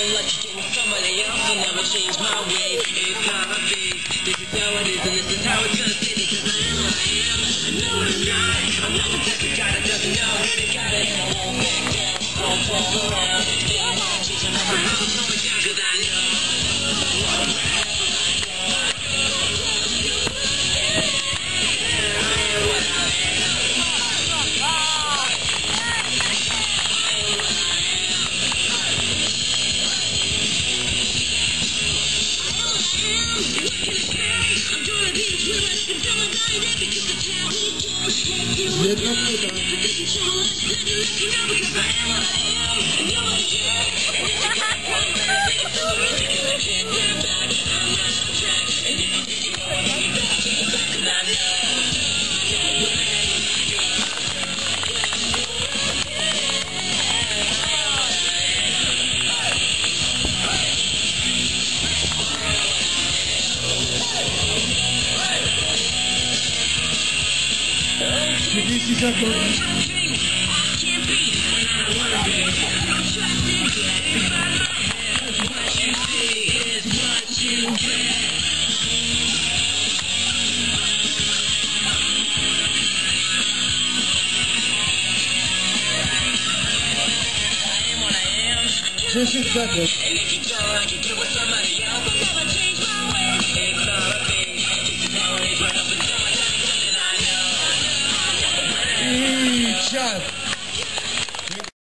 like you do with somebody else. I'll never change my way. It's gotta be. This is how it is, and this is how it's gonna stay. Because I am what I am. I know what I'm not. I'm not the type of guy that doesn't know. Really got it. I won't back down. Won't fall around. Yeah, I'm chasing over houses, slowing down, cause I know. Jeff.